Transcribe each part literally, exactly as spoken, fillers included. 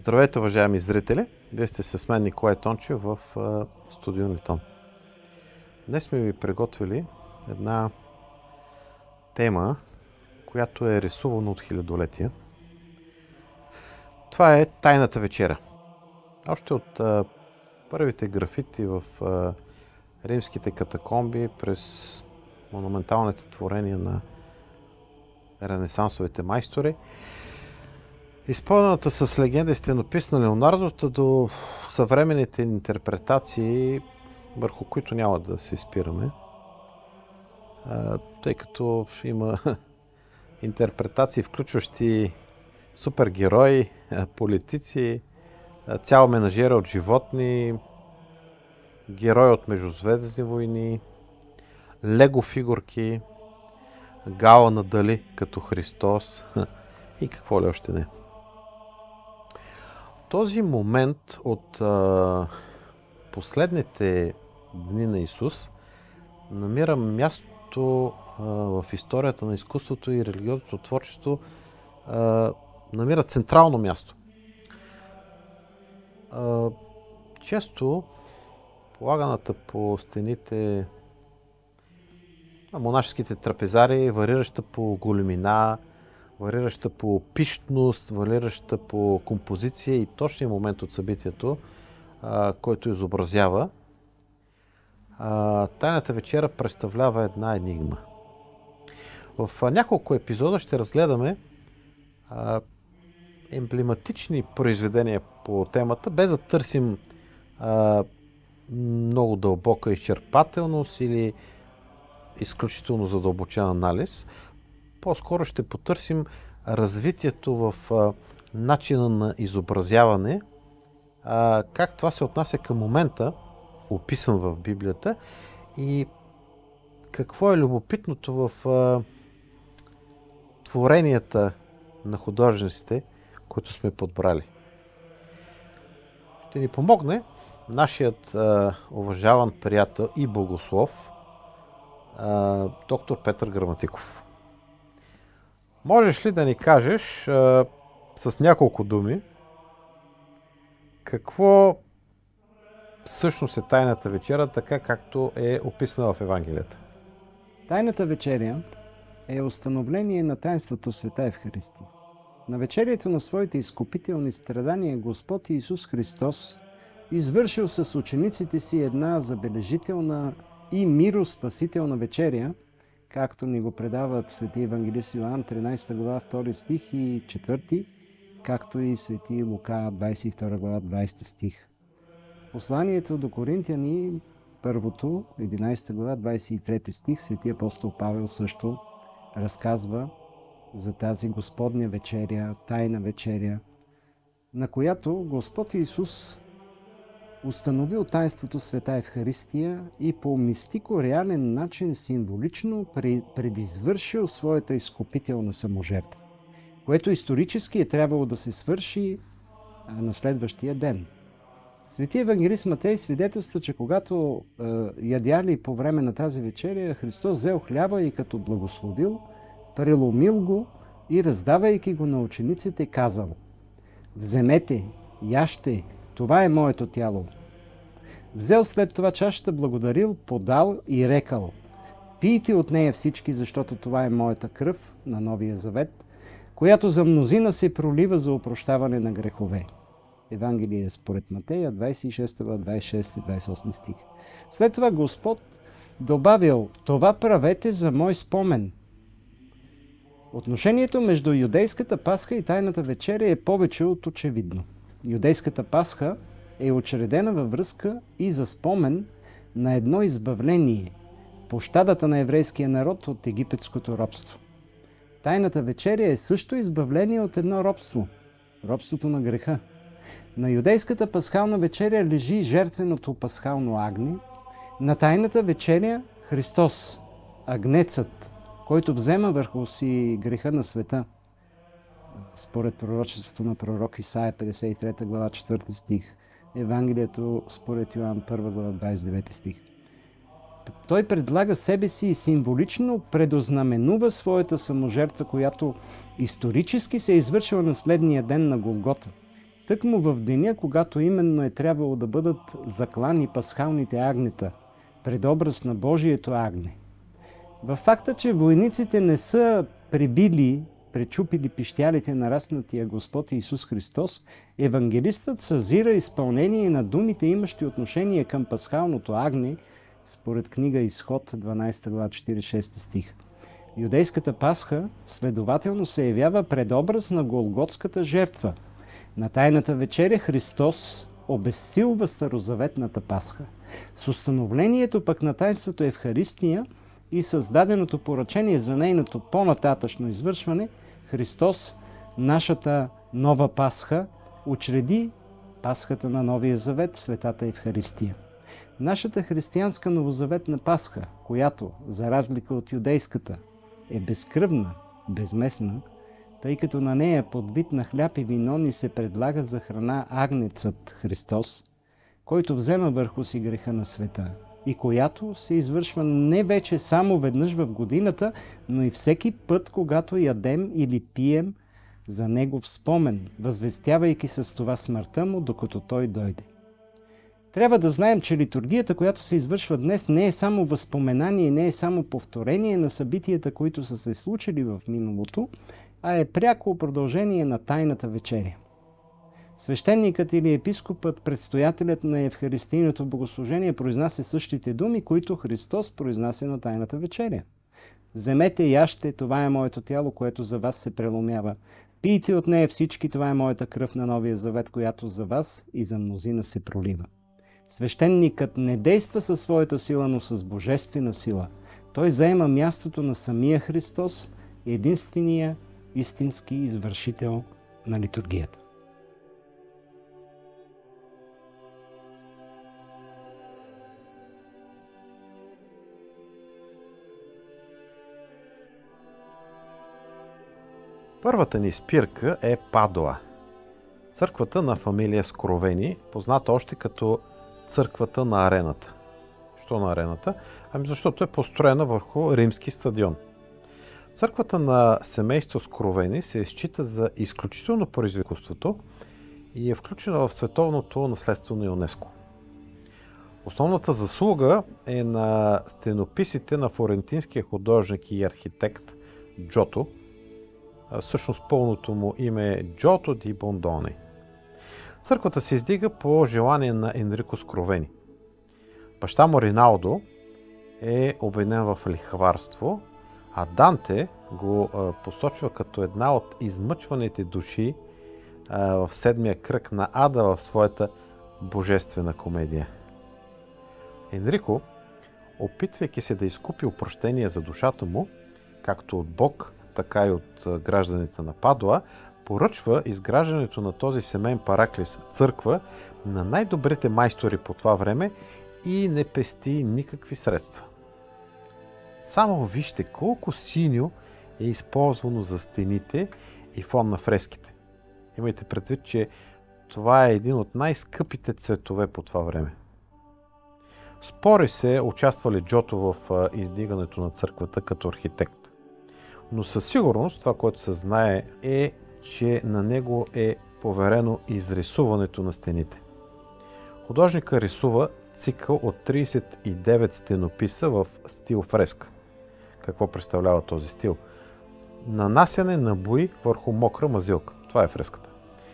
Здравейте, уважаеми зрители! Вие сте с мен Николай Тончев в студио Литон. Днес сме ви приготвили една тема, която е рисувана от хилядолетия. Това е Тайната вечеря. Още от а, първите графити в а, римските катакомби през монументалните творения на ренесансовите майстори, изпълнената с легенда и стенопис на Леонардо до съвременните интерпретации, върху които няма да се спираме, тъй като има интерпретации, включващи супергерои, политици, цяла менажера от животни, герои от междузвездни войни, лего фигурки, гала на Дали като Христос и какво ли още не. Този момент от а, последните дни на Исус намира място а, в историята на изкуството и религиозното творчество, а, намира централно място. А, често полаганата по стените на монашеските трапезари, варираща по големина, варираща по пищност, варираща по композиция и точния момент от събитието, а, който изобразява, а, Тайната вечеря представлява една енигма. В а, няколко епизода ще разгледаме а, емблематични произведения по темата, без да търсим а, много дълбока изчерпателност или изключително задълбочен анализ. По-скоро ще потърсим развитието в а, начина на изобразяване, а, как това се отнася към момента, описан в Библията, и какво е любопитното в а, творенията на художниците, които сме подбрали. Ще ни помогне нашият а, уважаван приятел и богослов, а, доктор Петър Граматиков. Можеш ли да ни кажеш а, с няколко думи какво всъщност е Тайната вечеря, така както е описана в Евангелията? Тайната вечеря е установление на таинството Света Евхаристия. На вечерието на своите изкупителни страдания Господ Исус Христос извършил с учениците си една забележителна и мироспасителна вечеря, както ни го предават свети евангелист Йоан, тринадесета глава, втори стих и четвърти, както и свети Лука, двадесет и втора глава, двадесети стих. Посланието до Коринтияни, първото, единадесета глава, двадесет и трети стих, свети апостол Павел също разказва за тази Господня вечеря, тайна вечеря, на която Господ Исус установил таинството Света Евхаристия и по мистико-реален начин символично предизвършил своята изкупителна саможертва, което исторически е трябвало да се свърши на следващия ден. Свети евангелист Матей свидетелства, че когато е, ядяли по време на тази вечеря, Христос взел хляба и като благословил, преломил го и раздавайки го на учениците казал: „Вземете, яжте, това е моето тяло“. Взел след това чашата, благодарил, подал и рекал: „Пийте от нея всички, защото това е моята кръв на Новия завет, която за мнозина се пролива за опрощаване на грехове“. Евангелие според Матея, двадесет и шеста глава, двадесет и шести и двадесет и осми стих. След това Господ добавил: „Това правете за мой спомен“. Отношението между юдейската Пасха и Тайната вечеря е повече от очевидно. Юдейската Пасха е учредена във връзка и за спомен на едно избавление – пощадата на еврейския народ от египетското робство. Тайната вечеря е също избавление от едно робство – робството на греха. На юдейската пасхална вечеря лежи жертвеното пасхално агне, на Тайната вечеря Христос, агнецът, който взема върху си греха на света. Според пророчеството на пророк Исаия, петдесет и трета глава, четвърти стих. Евангелието според Йоан, първа глава, двадесет и девети стих. Той предлага себе си и символично предознаменува своята саможертва, която исторически се е извършила на следния ден на Голгота. Тъкмо в деня, когато именно е трябвало да бъдат заклани пасхалните агнета, предобраз на Божието агне. Във факта, че войниците не са пребили, пречупили пищялите на разпнатия Господ Исус Христос, евангелистът съзира изпълнение на думите, имащи отношение към пасхалното агне, според книга Изход, дванадесета глава, четиридесет и шести стих. Юдейската Пасха следователно се явява предобраз на Голготската жертва. На Тайната вечеря Христос обезсилва старозаветната Пасха. С установлението пък на тайнството Евхаристия и създаденото поръчение за нейното по-нататъчно извършване, Христос, нашата нова Пасха, учреди Пасхата на Новия Завет в Светата Евхаристия. Нашата християнска новозаветна Пасха, която, за разлика от юдейската, е безкръвна, безместна, тъй като на нея под вид на хляб и вино ни се предлага за храна агнецът Христос, който взема върху си греха на света и която се извършва не вече само веднъж в годината, но и всеки път, когато ядем или пием за Негов спомен, възвестявайки с това смъртта му, докато Той дойде. Трябва да знаем, че литургията, която се извършва днес, не е само възпоменание, не е само повторение на събитията, които са се случили в миналото, а е пряко продължение на Тайната вечеря. Свещеникът или епископът, предстоятелят на Евхаристийното богослужение, произнася същите думи, които Христос произнася на Тайната вечеря. Вземете и яжте, това е моето тяло, което за вас се преломява. Пийте от нея всички, това е моята кръв на Новия Завет, която за вас и за мнозина се пролива. Свещеникът не действа със своята сила, но с божествена сила. Той заема мястото на самия Христос, единствения истински извършител на литургията. Първата ни спирка е Падуа. Църквата на фамилия Скровени, позната още като църквата на арената. Що на арената? Ами защото е построена върху римски стадион. Църквата на семейство Скровени се счита за изключително производителството и е включена в световното наследство на ЮНЕСКО. Основната заслуга е на стенописите на флорентинския художник и архитект Джото. Всъщност пълното му име е Джото ди Бондони. Църквата се издига по желание на Енрико Скровени. Баща му Риналдо е обвинен в лихварство, а Данте го посочва като една от измъчваните души в седмия кръг на Ада в своята божествена комедия. Енрико, опитвайки се да изкупи опрощение за душата му, както от Бог, така и от гражданите на Падуа, поръчва изграждането на този семейен параклис църква на най-добрите майстори по това време и не пести никакви средства. Само вижте колко синьо е използвано за стените и фон на фреските. Имайте предвид, че това е един от най-скъпите цветове по това време. Спори се участвали Джото в издигането на църквата като архитект. Но със сигурност това, което се знае, е, че на него е поверено изрисуването на стените. Художника рисува цикъл от тридесет и девет стенописа в стил фреска. Какво представлява този стил? Нанасяне на бои върху мокра мазилка. Това е фреската.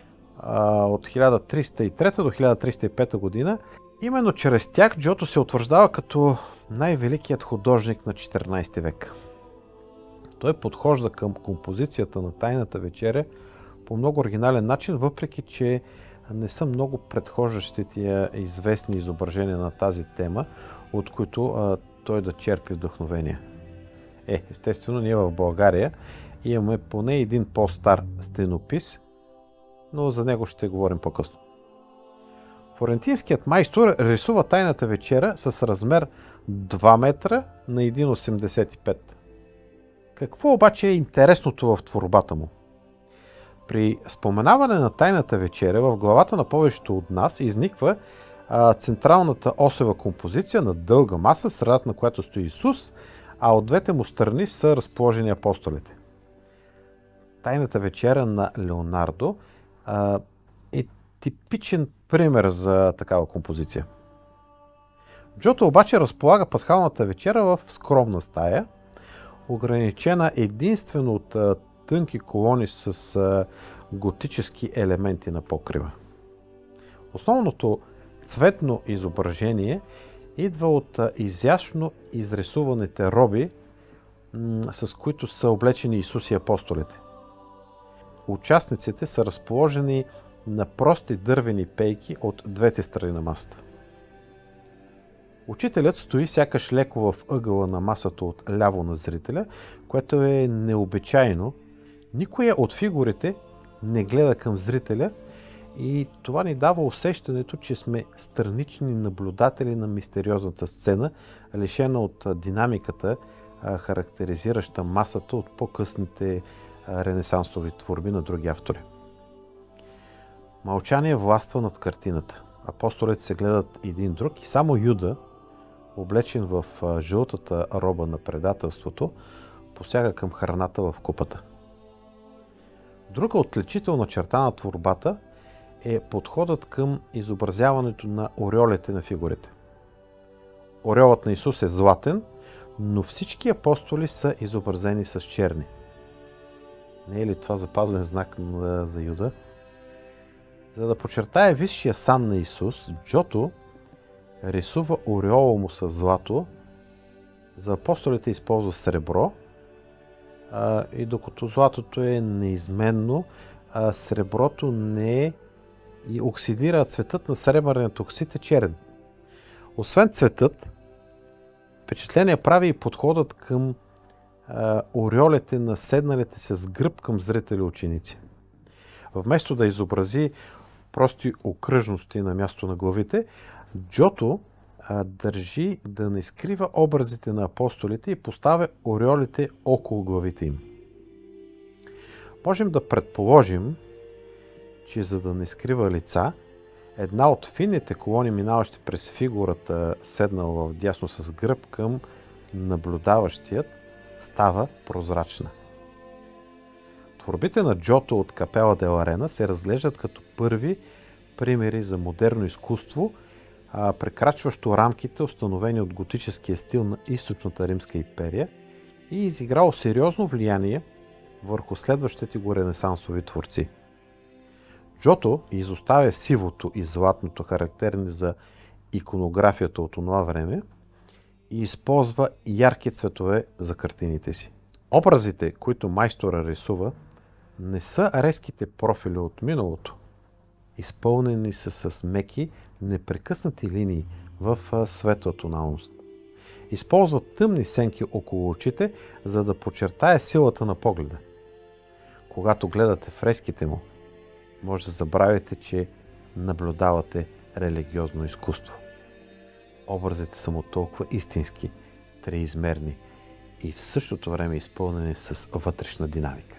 От хиляда триста и трета до хиляда триста и пета година, именно чрез тях Джото се утвърждава като най-великият художник на четиринадесети век. Той подхожда към композицията на Тайната вечеря по много оригинален начин, въпреки че не са много предхождащите известни изображения на тази тема, от които а, той да черпи вдъхновение. Е, естествено, ние в България имаме поне един по-стар стенопис, но за него ще говорим по-късно. Флорентинският майстор рисува Тайната вечеря с размер два метра на един осемдесет и пет. Какво обаче е интересното в творбата му? При споменаване на Тайната вечеря в главата на повечето от нас изниква а, централната осева композиция на дълга маса, в средата на която стои Исус, а от двете му страни са разположени апостолите. Тайната вечеря на Леонардо а, е типичен пример за такава композиция. Джото обаче разполага пасхалната вечера в скромна стая, ограничена единствено от а, тънки колони с а, готически елементи на покрива. Основното цветно изображение идва от а, изящно изрисуваните роби, м- с които са облечени Исус и апостолите. Участниците са разположени на прости дървени пейки от двете страни на масата. Учителят стои сякаш леко в ъгъла на масата от ляво на зрителя, което е необичайно. Никоя от фигурите не гледа към зрителя и това ни дава усещането, че сме странични наблюдатели на мистериозната сцена, лишена от динамиката, характеризираща масата от по-късните ренесансови творби на други автори. Мълчание властва над картината. Апостолите се гледат един друг и само Юда, облечен в жълтата роба на предателството, посяга към храната в купата. Друга отличителна черта на творбата е подходът към изобразяването на ореолите на фигурите. Ореолът на Исус е златен, но всички апостоли са изобразени с черни. Не е ли това запазен знак за Юда? За да подчертае висшия сан на Исус, Джото рисува ореола му с злато, за апостолите използва сребро, а, и докато златото е неизменно, а среброто не е и оксидира, цветът на сребърният оксид е черен. Освен цветът, впечатление прави и подходът към а, ореолите на седналите се с гръб към зрители ученици. Вместо да изобрази прости окръжности на място на главите, Джото а, държи да не скрива образите на апостолите и поставя ореолите около главите им. Можем да предположим, че за да не скрива лица, една от финните колони, минаващи през фигурата, седнала в дясно с гръб към наблюдаващият, става прозрачна. Творбите на Джото от Капела де Арена се разглеждат като първи примери за модерно изкуство, а, прекрачващо рамките, установени от готическия стил на източната Римска империя, и изиграло сериозно влияние върху следващите го ренесансови творци. Джото изоставя сивото и златното, характерни за иконографията от това време, и използва ярки цветове за картините си. Образите, които майстора рисува, не са резките профили от миналото. Изпълнени са с меки, непрекъснати линии в светла тоналност. Използва тъмни сенки около очите, за да подчертае силата на погледа. Когато гледате фреските му, може да забравите, че наблюдавате религиозно изкуство. Образите са му толкова истински, триизмерни и в същото време изпълнени с вътрешна динамика.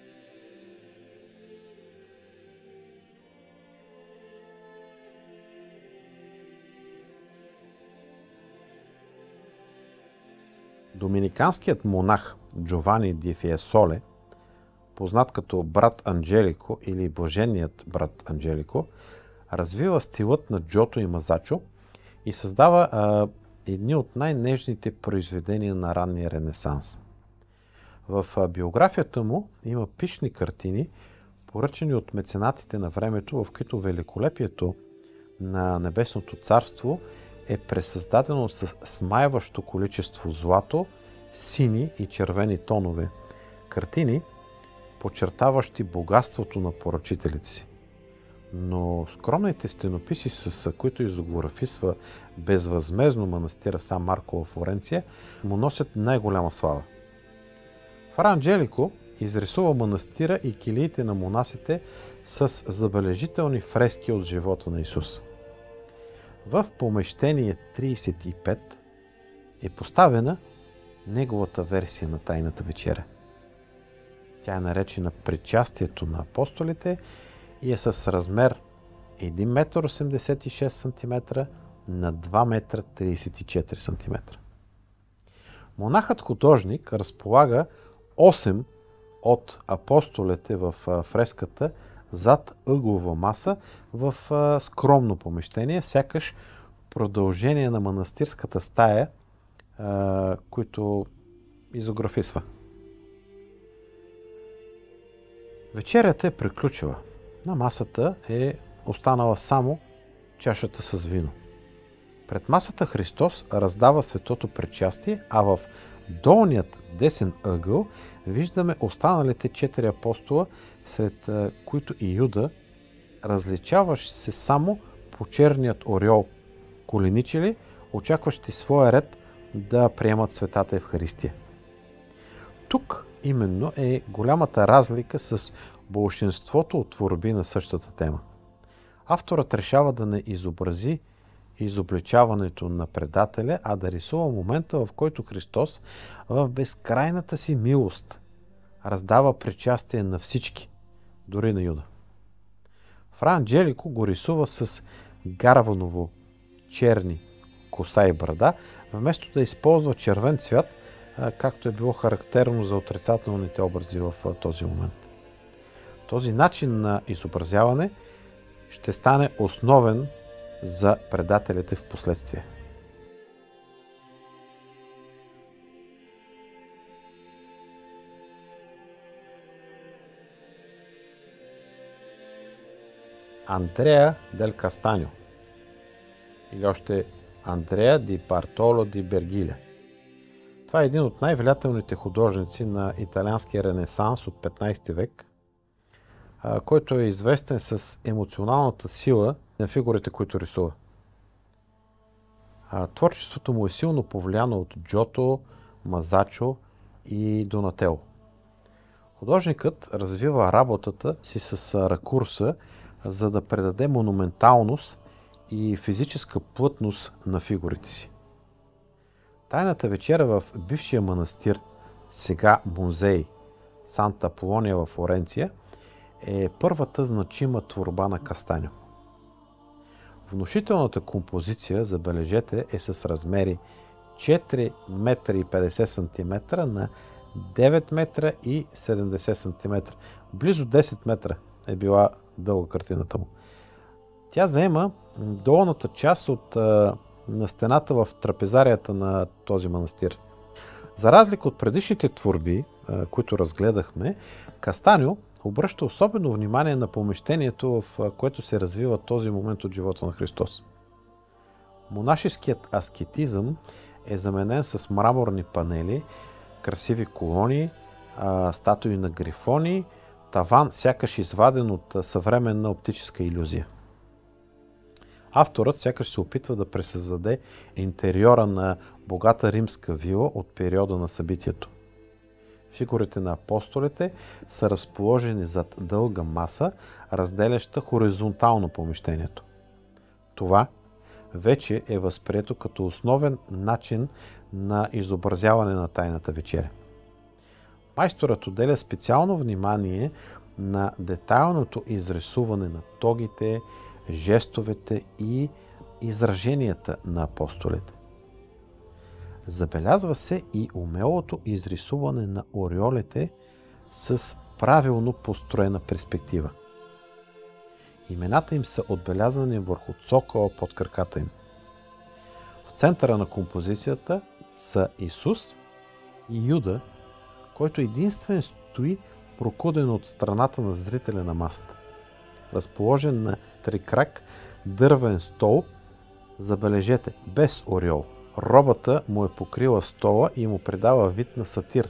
Доминиканският монах Джовани ди Фиесоле, познат като брат Анджелико или блаженият брат Анджелико, развива стилът на Джото и Мазачо и създава а, едни от най-нежните произведения на ранния Ренесанс. В а, биографията му има пишни картини, поръчани от меценатите на времето, в които великолепието на Небесното царство е пресъздадено с смайващо количество злато, сини и червени тонове. Картини, подчертаващи богатството на поръчителите си. Но скромните стенописи, с които изографисва безвъзмездно манастира Сан Марко в Флоренция, му носят най-голяма слава. Фра Анджелико изрисува манастира и килиите на монасите с забележителни фрески от живота на Исус. В помещение тридесет и пет е поставена неговата версия на Тайната вечеря. Тя е наречена Причастието на апостолите и е с размер един метър осемдесет и шест сантиметра на два метра тридесет и четири сантиметра. Монахът-художник разполага осем от апостолите в фреската зад ъглова маса в а, скромно помещение, сякаш продължение на манастирската стая, а, които изографисва. Вечерята е приключила. На масата е останала само чашата с вино. Пред масата Христос раздава светото причастие, а в долният десен ъгъл виждаме останалите четири апостола, сред които и Юда, различаващ се само по черният ореол, коленичили, очакващи своя ред да приемат светата Евхаристия. Тук именно е голямата разлика с болшинството от творби на същата тема. Авторът решава да не изобрази изобличаването на предателя, а да рисува момента, в който Христос в безкрайната си милост раздава причастие на всички, дори на Юда. Фра Анджелико го рисува с гарваново черни коса и брада, вместо да използва червен цвят, както е било характерно за отрицателните образи в този момент. Този начин на изобразяване ще стане основен за предателите в последствие. Андреа дел Кастаньо или още Андреа ди Бартоло ди Бергиле. Това е един от най-влиятелните художници на италианския ренесанс от петнайсети век, който е известен с емоционалната сила на фигурите, които рисува. Творчеството му е силно повлияно от Джото, Мазачо и Донатело. Художникът развива работата си с ракурса, за да предаде монументалност и физическа плътност на фигурите си. Тайната вечеря в бившия манастир, сега музей Санта Аполония в Флоренция, е първата значима творба на Кастаньо. Внушителната композиция, забележете, е с размери четири метра и петдесет сантиметра на девет метра и седемдесет сантиметра. Близо десет метра е била дълга картината му. Тя заема долната част от, на стената в трапезарията на този манастир. За разлика от предишните творби, които разгледахме, Кастаньо обръща особено внимание на помещението, в което се развива този момент от живота на Христос. Монашеският аскетизъм е заменен с мраморни панели, красиви колони, статуи на грифони, таван сякаш изваден от съвременна оптическа илюзия. Авторът сякаш се опитва да пресъздаде интериора на богата римска вила от периода на събитието. Фигурите на апостолите са разположени зад дълга маса, разделяща хоризонтално помещението. Това вече е възприето като основен начин на изобразяване на тайната вечеря. Майсторът отделя специално внимание на детайлното изрисуване на тогите, жестовете и израженията на апостолите. Забелязва се и умелото изрисуване на ореолите с правилно построена перспектива. Имената им са отбелязани върху цокола под краката им. В центъра на композицията са Исус и Юда, който единствен стои прокуден от страната на зрителя на масата. Разположен на трикрак дървен стол, забележете, без ореол. Робата му е покрила стола и му придава вид на сатир.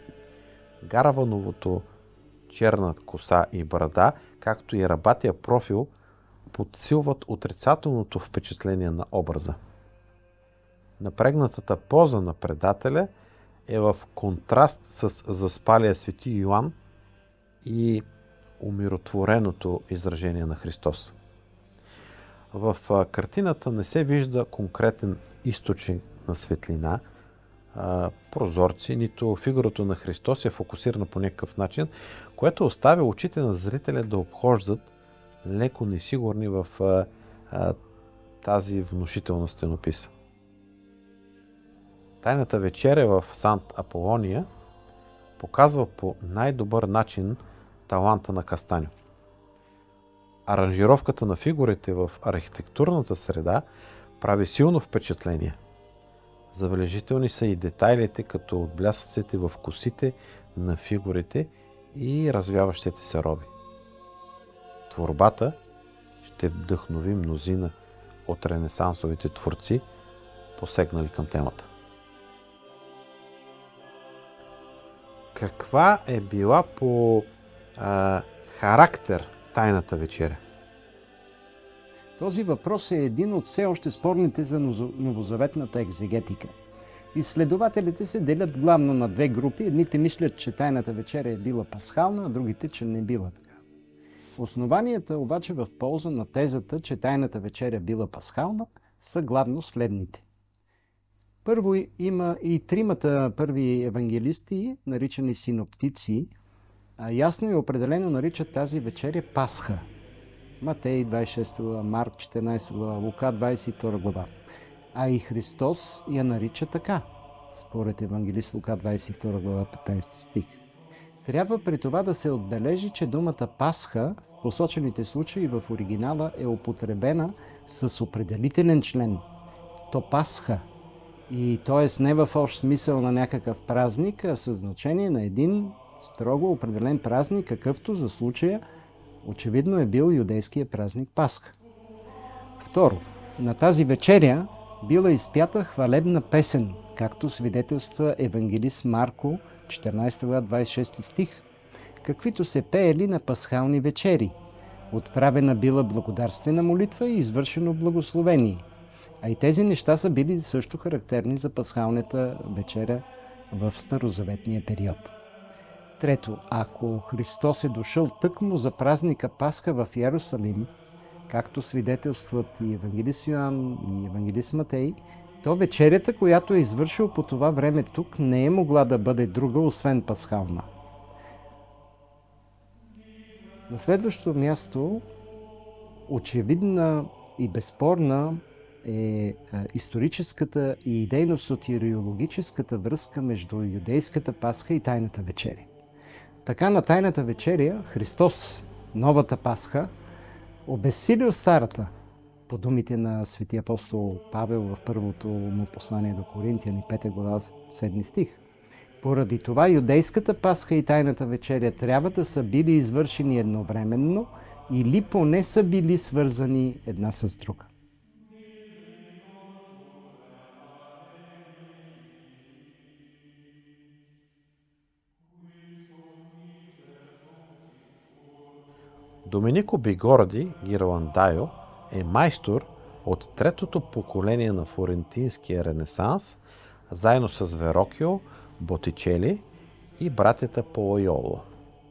Гарвановото черна коса и брада, както и рабатия профил, подсилват отрицателното впечатление на образа. Напрегнатата поза на предателя е в контраст с заспалия свети Йоан и умиротвореното изражение на Христос. В картината не се вижда конкретен източник на светлина, прозорци, нито фигурата на Христос е фокусирана по някакъв начин, което оставя очите на зрителя да обхождат леко несигурни в тази внушителна стенописа. Тайната вечеря в Сант Аполония показва по най-добър начин таланта на Кастаньо. Аранжировката на фигурите в архитектурната среда прави силно впечатление. Забележителни са и детайлите, като отблясъците в косите на фигурите и развяващите се роби. Творбата ще вдъхнови мнозина от ренесансовите творци, посегнали към темата. Каква е била по а, характер Тайната вечеря? Този въпрос е един от все още спорните за новозаветната екзегетика. Изследователите се делят главно на две групи. Едните мислят, че Тайната вечеря е била пасхална, а другите, че не била така. Основанията обаче в полза на тезата, че Тайната вечеря била пасхална, са главно следните. Първо има и тримата първи евангелисти, наричани синоптици, а ясно и определено наричат тази вечеря Пасха. Матей двадесет и шеста глава, Марк четиринадесета глава, Лука двадесет и втора глава. А и Христос я нарича така, според евангелист Лука двадесет и втора глава, петнадесети стих. Трябва при това да се отбележи, че думата Пасха в посочените случаи в оригинала е употребена с определителен член. То Пасха. И т.е. не в общ смисъл на някакъв празник, а със значение на един строго определен празник, какъвто за случая очевидно е бил юдейския празник Пасха. Второ, на тази вечеря била изпята хвалебна песен, както свидетелства евангелист Марко, четиринадесета глава, двадесет и шести стих, каквито се пеели на пасхални вечери. Отправена била благодарствена молитва и извършено благословение. А и тези неща са били също характерни за пасхалната вечеря в старозаветния период. Трето, ако Христос е дошъл тъкмо за празника Пасха в Йерусалим, както свидетелстват и евангелист Йоан, и евангелист Матей, то вечерята, която е извършил по това време тук, не е могла да бъде друга, освен пасхална. На следващото място, очевидна и безспорна е историческата и идейно-сотириологическата връзка между юдейската Пасха и Тайната вечеря. Така на Тайната вечеря Христос, новата Пасха, обезсилил старата, по думите на свети апостол Павел в първото му послание до Коринтияни, пета глава, седми стих. Поради това юдейската Пасха и Тайната вечеря трябва да са били извършени едновременно или поне са били свързани една с друга. Доменико Бигорди Гирландайо е майстор от третото поколение на флорентинския ренесанс, заедно с Верокио, Ботичели и братята Полайоло.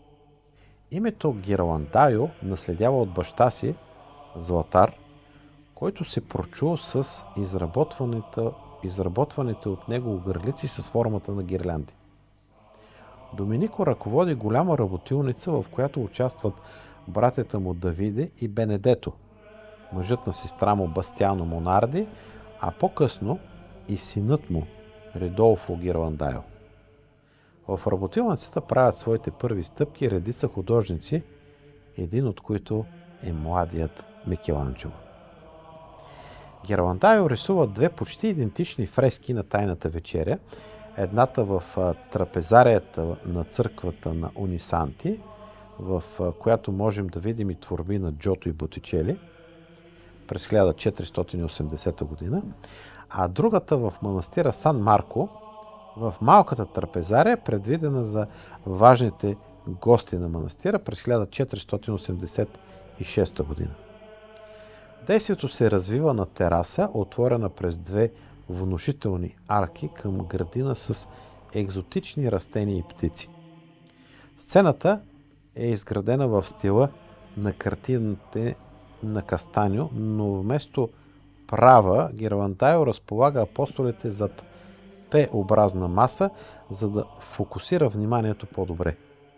Името Гирландайо наследява от баща си, Златар, който се прочул с изработването, изработваните от него гърлици с формата на гирлянди. Доменико ръководи голяма работилница, в която участват братята му Давиде и Бенедето, мъжът на сестра му Бастиано Монарди, а по-късно и синът му Редолфо Гирландайо. В работилницата правят своите първи стъпки редица художници, един от които е младият Микеланджело. Гирландайо рисува две почти идентични фрески на Тайната вечеря, едната в трапезарията на църквата на Унисанти, в която можем да видим и творби на Джото и Ботичели през хиляда четиристотин и осемдесета година, а другата в манастира Сан Марко, в малката трапезария, предвидена за важните гости на манастира през хиляда четиристотин осемдесет и шеста година. Действието се развива на тераса, отворена през две внушителни арки към градина с екзотични растения и птици. Сцената е изградена в стила на картините на Кастаньо, но вместо права Гирландайо разполага апостолите зад П-образна маса, за да фокусира вниманието по-добре.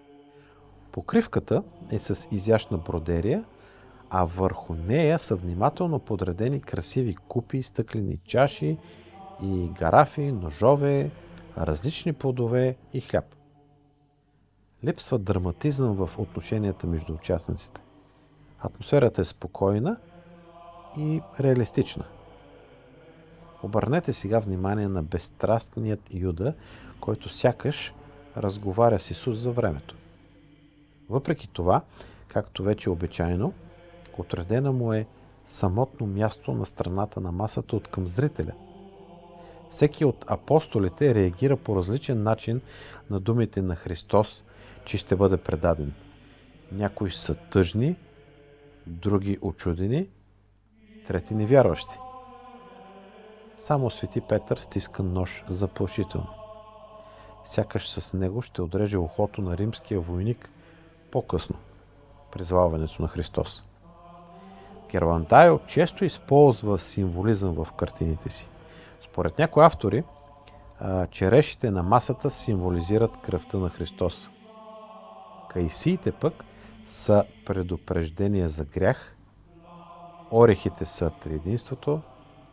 Покривката е с изящна бродерия, а върху нея са внимателно подредени красиви купи, стъклени чаши и гарафи, ножове, различни плодове и хляб. Липсва драматизъм в отношенията между участниците. Атмосферата е спокойна и реалистична. Обърнете сега внимание на безстрастният Юда, който сякаш разговаря с Исус за времето. Въпреки това, както вече е обичайно, отредена му е самотно място на страната на масата от към зрителя. Всеки от апостолите реагира по различен начин на думите на Христос, че ще бъде предаден. Някои са тъжни, други учудени, трети невярващи. Само свети Петър стиска нож заплашително. Сякаш с него ще отреже ухото на римския войник по-късно, при звалването на Христос. Герландайо често използва символизъм в картините си. Според някои автори, черешите на масата символизират кръвта на Христос. Кайсиите пък са предупреждения за грях, орехите са триединството.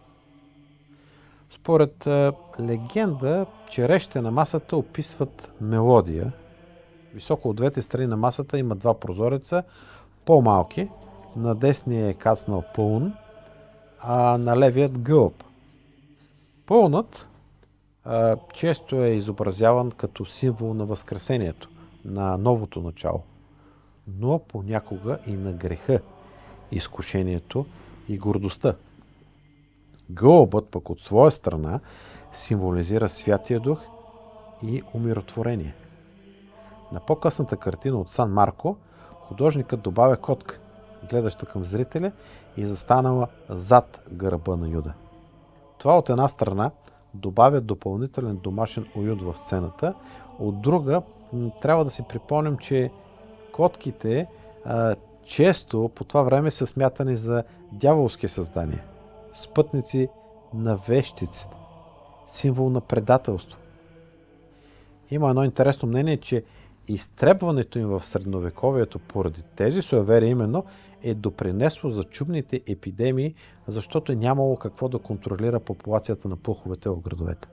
Според легенда, черешите на масата описват мелодия. Високо от двете страни на масата има два прозореца, по-малки. На десния е кацнал пълн, а на левият гълъб. Пълнът а, често е изобразяван като символ на възкресението, на новото начало, но понякога и на греха, изкушението и гордостта. Гълъбът пък от своя страна символизира Святия Дух и умиротворение. На по-късната картина от Сан Марко художникът добавя котка, гледаща към зрителя и застанала зад гърба на Юда. Това от една страна добавя допълнителен домашен уют в сцената, от друга трябва да си припомним, че котките а, често по това време са смятани за дяволски създания, спътници на вещиците, символ на предателство. Има едно интересно мнение, че изтребването им в средновековието поради тези суеверия именно е допринесло за чумните епидемии, защото е нямало какво да контролира популацията на плъховете в градовете.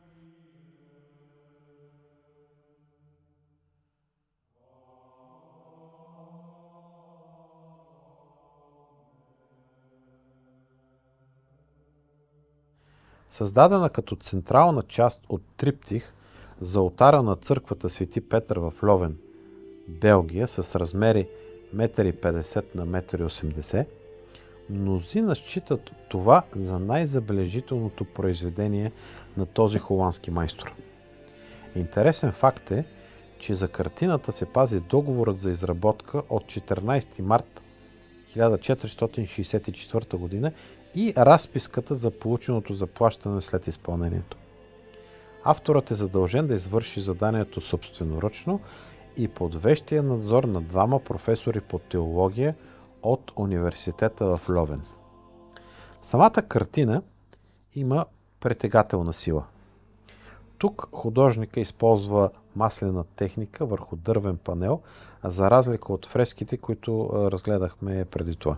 Създадена като централна част от триптих за олтара на църквата Свети Петър в Льовен, Белгия, с размери едно и петдесет на едно и осемдесет, мнозина считат това за най-забележителното произведение на този холандски майстор. Интересен факт е, че за картината се пази договорът за изработка от четиринадесети март хиляда четиристотин шейсет и четвърта година и разписката за полученото заплащане след изпълнението. Авторът е задължен да извърши заданието собственоръчно и под вещия надзор на двама професори по теология от университета в Льовен. Самата картина има притегателна сила. Тук художника използва маслена техника върху дървен панел, за разлика от фреските, които разгледахме преди това.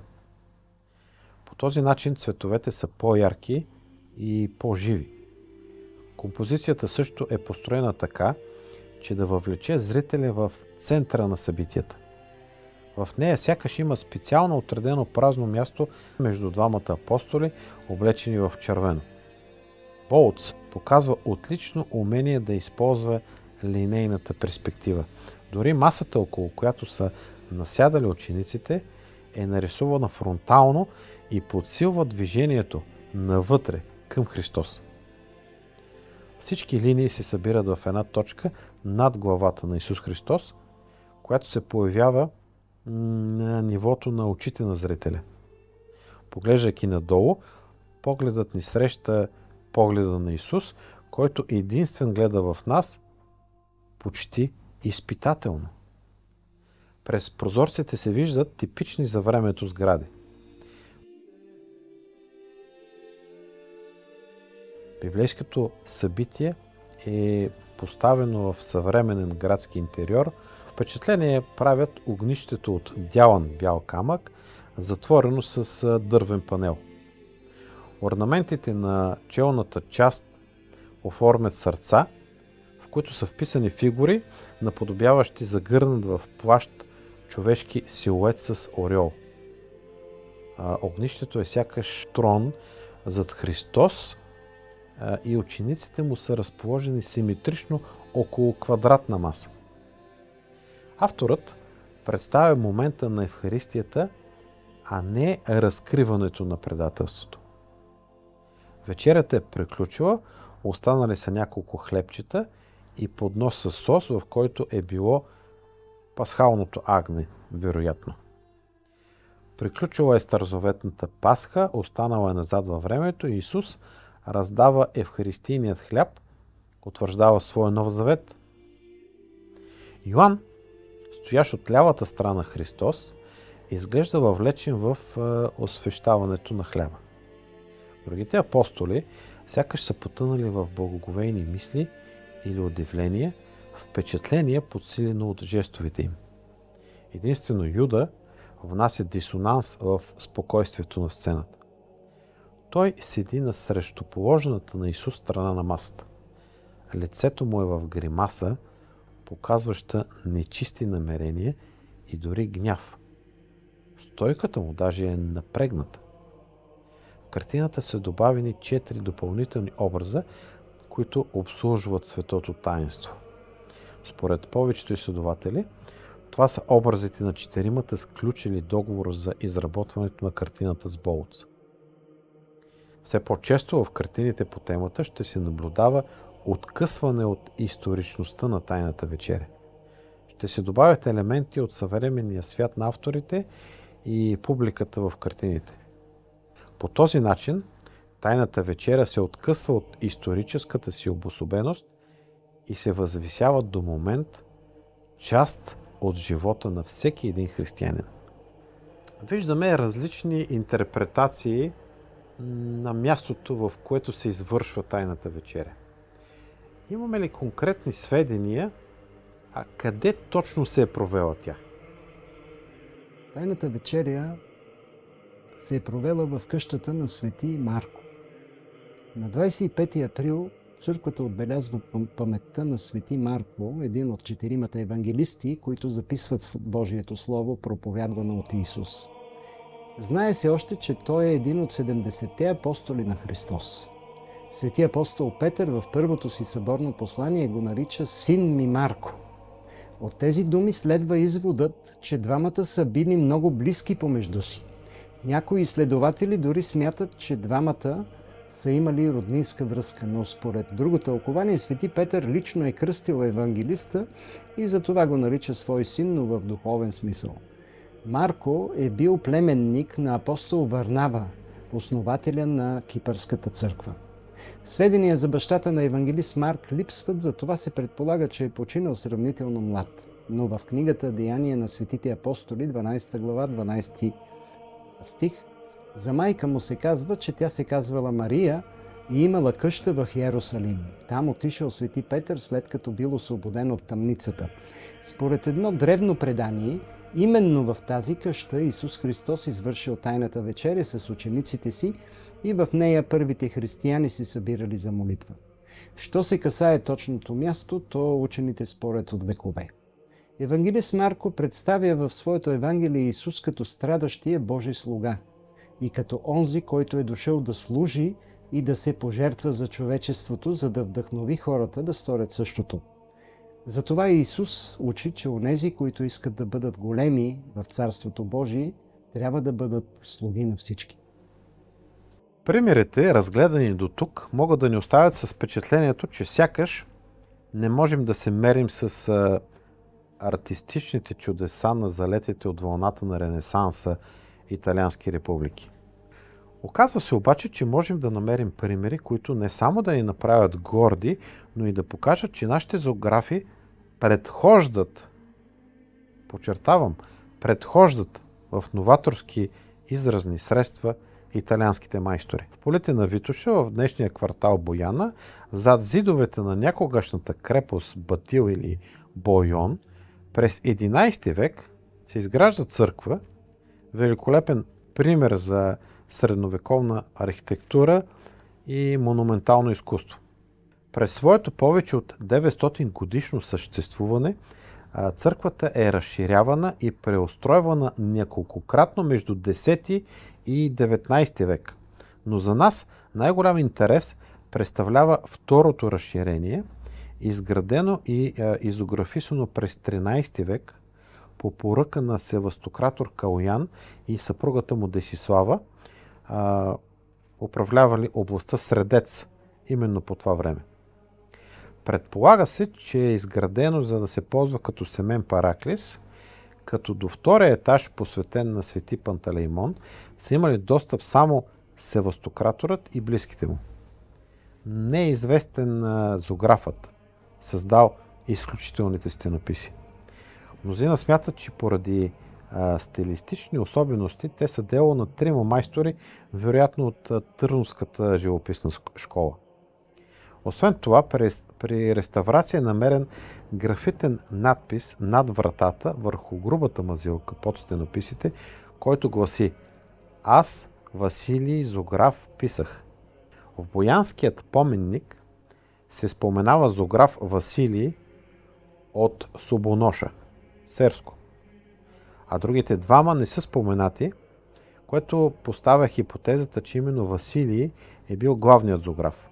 По този начин цветовете са по-ярки и по-живи. Композицията също е построена така, че да въвлече зрителя в центъра на събитията. В нея сякаш има специално отредено празно място между двамата апостоли, облечени в червено. Болц показва отлично умение да използва линейната перспектива. Дори масата, около която са насядали учениците, е нарисувана фронтално и подсилва движението навътре към Христос. Всички линии се събират в една точка над главата на Исус Христос, която се появява на нивото на очите на зрителя. Поглеждайки надолу, погледът ни среща погледа на Исус, който единствен гледа в нас почти изпитателно. През прозорците се виждат типични за времето сгради. Библейското събитие е поставено в съвременен градски интериор. Впечатление правят огнището от дялан бял камък, затворено с дървен панел. Орнаментите на челната част оформят сърца, в които са вписани фигури, наподобяващи загърнат в плащ човешки силует с ореол. А, огнището е сякаш трон зад Христос а, и учениците му са разположени симетрично около квадратна маса. Авторът представя момента на Евхаристията, а не разкриването на предателството. Вечерята е приключила, останали са няколко хлебчета и поднос с сос, в който е било пасхалното агне, вероятно. Приключила е старозаветната Пасха, останала е назад във времето и Исус раздава евхаристийният хляб, утвърждава своя нов завет. Йоан, стоящ от лявата страна на Христос, изглежда въвлечен в освещаването на хляба. Другите апостоли сякаш са потънали в благоговейни мисли или удивление, впечатление подсилено от жестовете им. Единствено Юда внася дисонанс в спокойствието на сцената. Той седи на срещуположената на Исус страна на масата. Лицето му е в гримаса, показваща нечисти намерения и дори гняв. Стойката му даже е напрегната. В картината са добавени четири допълнителни образа, които обслужват светото таинство. Според повечето изследователи, това са образите на четиримата сключили договор за изработването на картината с Болц. Все по-често в картините по темата ще се наблюдава откъсване от историчността на Тайната вечеря. Ще се добавят елементи от съвременния свят на авторите и публиката в картините. По този начин Тайната вечеря се откъсва от историческата си обособеност и се възвисява до момент част от живота на всеки един християнин. Виждаме различни интерпретации на мястото, в което се извършва Тайната вечеря. Имаме ли конкретни сведения, а къде точно се е провела тя? Тайната вечеря се е провела в къщата на свети Марко. На двадесет и пети април църквата отбелязва паметта на свети Марко, един от четиримата евангелисти, които записват Божието Слово, проповядвано от Исус. Знае се още, че той е един от седемдесетте апостоли на Христос. Свети апостол Петър в първото си съборно послание го нарича син ми Марко. От тези думи следва изводът, че двамата са били много близки помежду си. Някои изследователи дори смятат, че двамата са имали роднинска връзка, но според друго тълкование свети Петър лично е кръстил евангелиста и затова го нарича свой син, но в духовен смисъл. Марко е бил племенник на апостол Варнава, основателя на Кипърската църква. Сведения за бащата на евангелист Марк липсват, затова се предполага, че е починал сравнително млад. Но в книгата Деяния на светите апостоли, дванадесета глава, дванадесети стих, за майка му се казва, че тя се казвала Мария и имала къща в Йерусалим. Там отишъл свети Петър, след като бил освободен от тъмницата. Според едно древно предание, именно в тази къща Исус Христос извършил Тайната вечеря с учениците си и в нея първите християни се събирали за молитва. Що се касае точното място, то учените спорят от векове. Евангелист Марко представя в своето Евангелие Исус като страдащия Божий слуга и като онзи, който е дошъл да служи и да се пожертва за човечеството, за да вдъхнови хората да сторят същото. Затова Исус учи, че онези, които искат да бъдат големи в Царството Божие, трябва да бъдат слуги на всички. Примерите, разгледани до тук, могат да ни оставят с впечатлението, че сякаш не можем да се мерим с а, артистичните чудеса на залетите от вълната на Ренесанса италиански републики. Оказва се обаче, че можем да намерим примери, които не само да ни направят горди, но и да покажат, че нашите зоографи предхождат, подчертавам, предхождат в новаторски изразни средства италианските майстори. В полите на Витоша, в днешния квартал Бояна, зад зидовете на някогашната крепост Батил или Бойон, през единадесети век се изгражда църква, великолепен пример за средновековна архитектура и монументално изкуство. През своето повече от деветстотин годишно съществуване, църквата е разширявана и преустройвана няколкократно между десети и деветнайсети век. Но за нас най-голям интерес представлява второто разширение, изградено и изографисано през тринайсети век по поръка на Севастократор Калоян и съпругата му Десислава, управлявали областта Средец именно по това време. Предполага се, че е изградено за да се ползва като Семен Параклис, като до втория етаж, посветен на свети Пантелеймон, са имали достъп само Севастократорът и близките му. Не е известен зоографът, създал изключителните стенописи. Мнозина смятат, че поради а, стилистични особености те са дело на трима майстори, вероятно от а, Търновската живописна школа. Освен това, при, при реставрация е намерен графитен надпис над вратата върху грубата мазилка под стенописите, който гласи: "Аз, Василий Зограф, писах." В боянският поменник се споменава зоограф Василий от Субоноша, Серско. А другите двама не са споменати, което поставя хипотезата, че именно Василий е бил главният зоограф.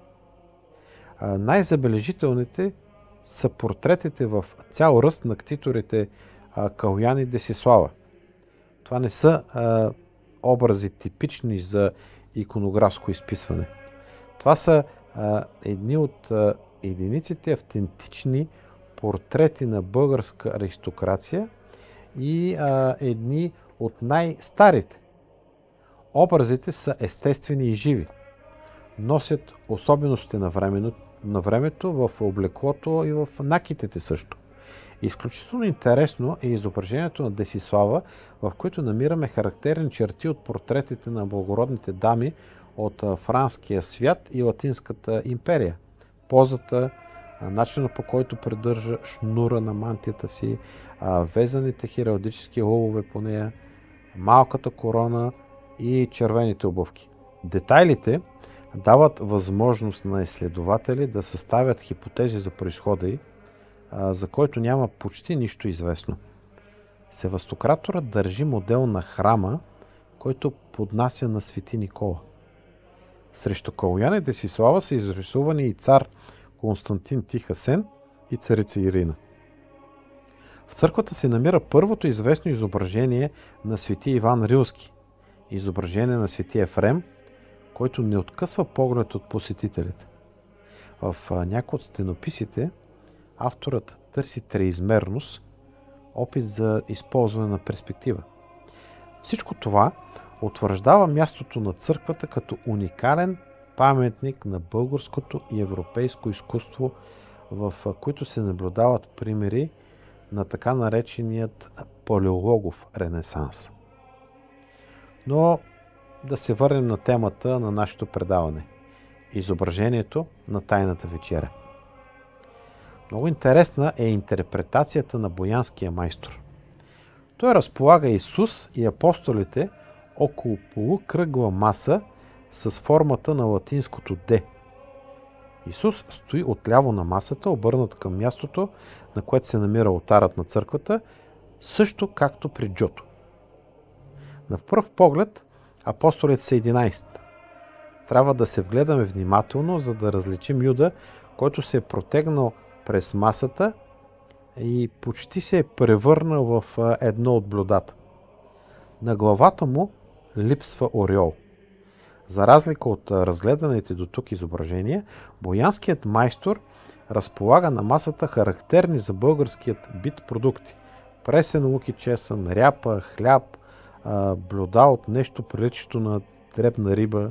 Най-забележителните са портретите в цял ръст на ктиторите Калоян и Десислава. Това не са а, образи типични за иконографско изписване. Това са а, едни от а, единиците автентични портрети на българска аристокрация и а, едни от най-старите. Образите са естествени и живи. Носят особености на времето, на времето в облеклото и в накитите също. Изключително интересно е изображението на Десислава, в което намираме характерни черти от портретите на благородните дами от франския свят и Латинската империя. Позата, начина по който придържа шнура на мантията си, везаните хералдически лъвове по нея, малката корона и червените обувки. Детайлите дават възможност на изследователи да съставят хипотези за произхода й, за който няма почти нищо известно. Севастократорът държи модел на храма, който поднася на свети Никола. Срещу Калоян и Десислава са изрисувани и цар Константин Тихасен и царица Ирина. В църквата се намира първото известно изображение на свети Иван Рилски, изображение на свети Ефрем, който не откъсва поглед от посетителите. В някои от стенописите авторът търси триизмерност, опит за използване на перспектива. Всичко това утвърждава мястото на църквата като уникален паметник на българското и европейско изкуство, в които се наблюдават примери на така нареченият палеологов ренесанс. Но да се върнем на темата на нашето предаване – изображението на Тайната вечеря. Много интересна е интерпретацията на боянския майстор. Той разполага Исус и апостолите около полукръгла маса с формата на латинското Д. Исус стои отляво на масата, обърнат към мястото, на което се намира олтарът на църквата, също както при Джото. На пръв поглед апостолите са единайсет. Трябва да се вгледаме внимателно, за да различим Юда, който се е протегнал през масата и почти се е превърнал в едно от блюдата. На главата му липсва ореол. За разлика от разгледаните до тук изображения, боянският майстор разполага на масата характерни за българският бит продукти. Пресен лук и чесън, ряпа, хляб, блюда от нещо приличащо на дребна риба.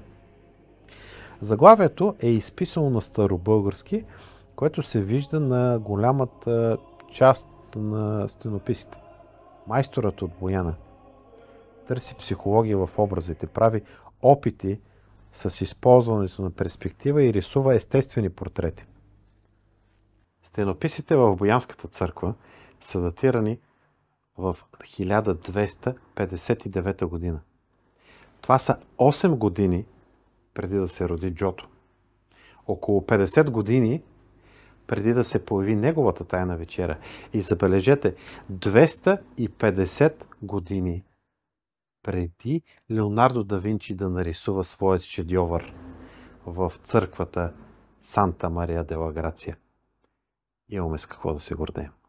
Заглавието е изписано на старобългарски, което се вижда на голямата част на стенописите. Майсторът от Бояна търси психология в образите, прави опити с използването на перспектива и рисува естествени портрети. Стенописите в Боянската църква са датирани в хиляда двеста петдесет и девета година. Това са осем години преди да се роди Джото. Около петдесет години преди да се появи неговата тайна вечеря. И забележете, двеста и петдесет години преди Леонардо да Винчи да нарисува своят шедьовър в църквата Санта Мария де ла Грация. Имаме с какво да се гордеем.